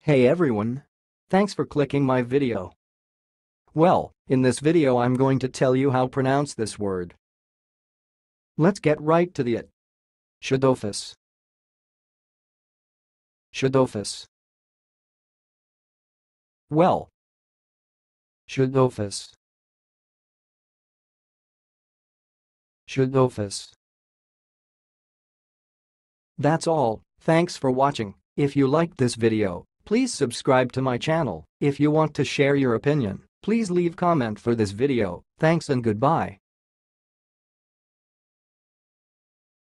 Hey everyone! Thanks for clicking my video. Well, in this video I'm going to tell you how to pronounce this word. Let's get right to it. Shadowphase. Shadowphase. Well. Shadowphase. Shadowphase. That's all, thanks for watching. If you liked this video, please subscribe to my channel. If you want to share your opinion, please leave comment for this video. Thanks and goodbye.